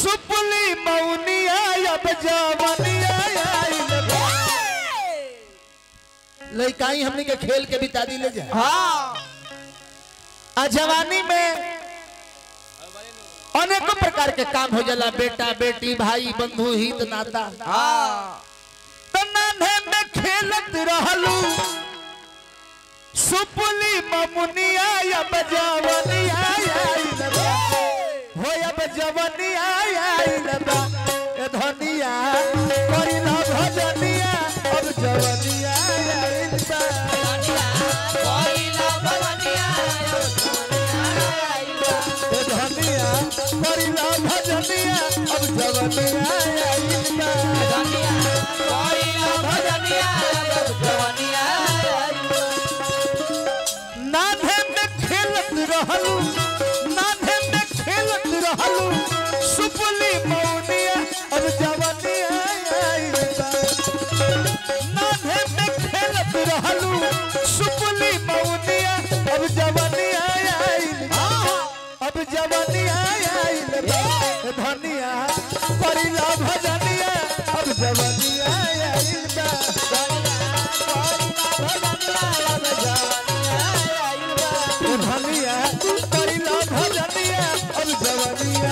सुपली मौनिया अब जवनिया लइकाई हमने के खेल के बिता दी ले जाए। हाँ जवानी में अनेकों प्रकार के काम हो जाला, बेटा बेटी भाई बंधु हित नाता। हाँ नाने में खेलत रहलू सुपली ममुनिया अब जवनिया हो अब जवनिया धनिया करिला भजनिया अब जवनिया धनिया करिला भजनिया अब जवनिया नाधे में खेलत रहलू नाधे में खेलत रहलू सुपली मौनिया अब जवनिया नाधे में खेलत रहलू सुपली मौनिया अब जवनिया अब जवनिया धनिया करिला भजनिया अब जवनिया धनिया करिला भजनिया अब जवनिया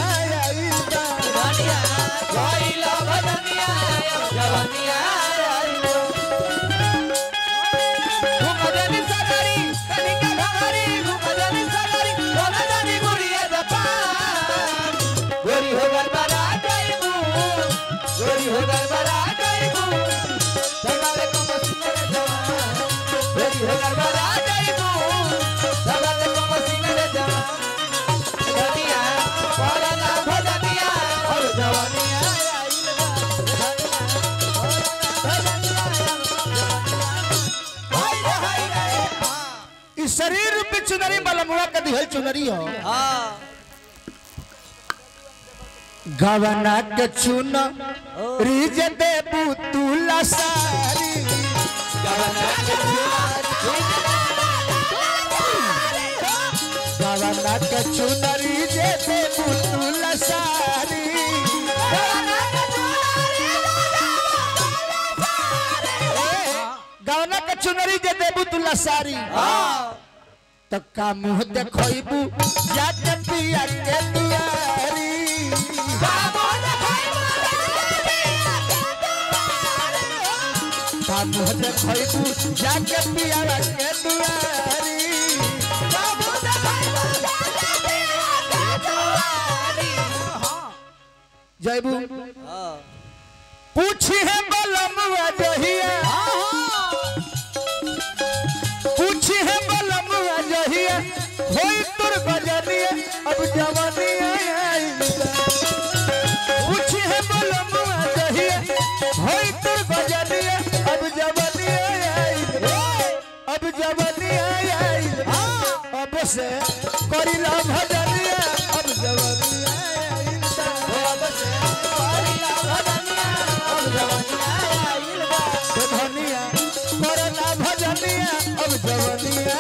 शरीर पे चुनरी बलमुआ का दिहल चुनरी हो। गवना के चुन रिज दे पुतुला सारी गवना के चुन रिज दे पुतुला सारी गवना के चुनरी जे देबू तुला सारी तो का मुंह देखइबू जाके पिया के दुआरी का मुंह देखइबू जाके पिया के दुआरी जयबू पूछी है बलमुआ जहिया पूछी है बलमुआ जहिया होई तुर गजनिया अब जवनिया पूछी है बलमुआ जहिया होई तुर गजनिया अब जवनिया अब से करिला भजनिया अब जवनिया धनिया करना भजनिया अब जवनिया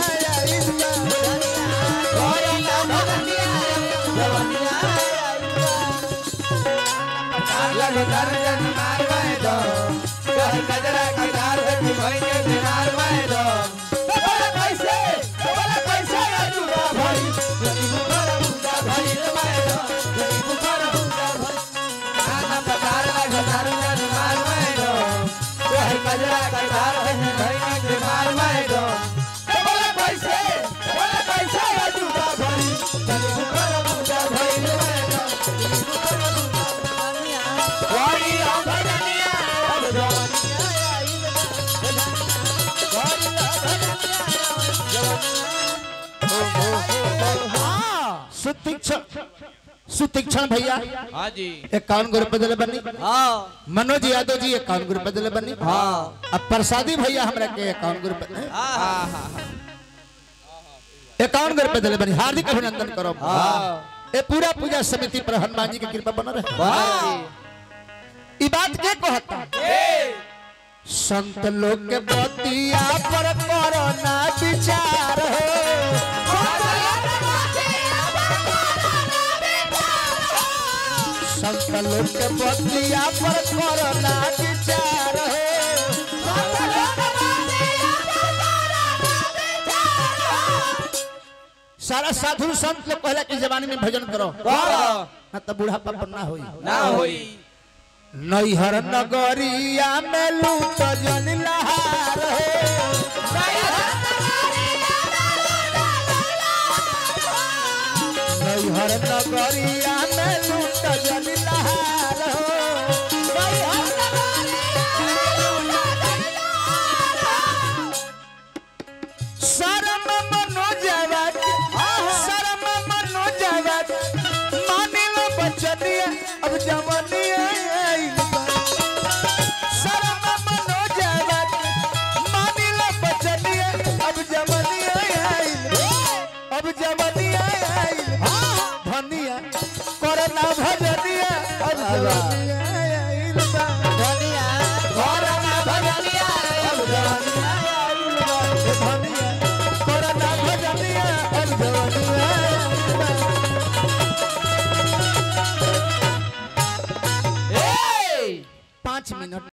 सुतीक्षण भैया हाँ जी 51 रुपए दिले बनी। हाँ मनोज यादव जी 51 रुपए दिले बनी। हाँ अब प्रसादी भैया हमरा के 51 रुपए 51 रुपए दिले बनी। हार्दिक अभिनंदन करो। ये पूरा पूजा समिति पर हनुमान जी की कृपा बना रहे। ई बात के कहता संत लोग के बतिया पर कोरोना विचार हो संत लोग के बतिया पर करना विचार हो सारा साधु संत लोग पहले की जमाने में भजन करो ना तो बुढ़ापा पर ना होई नैहर नगरिया में लूट जन लहार हो नैहर नगरिया में लूट जन लहार हो शर्म मनोजवत मानिल बचनिया अब जवनिया शर्म मनोजवत मानिल बचनिया अब जवनिया धनिया करना भजनिया अब जवनिया धनिया करना भजनिया अब जवनिया धनिया करना भजनिया अब जवनिया 5 मिनट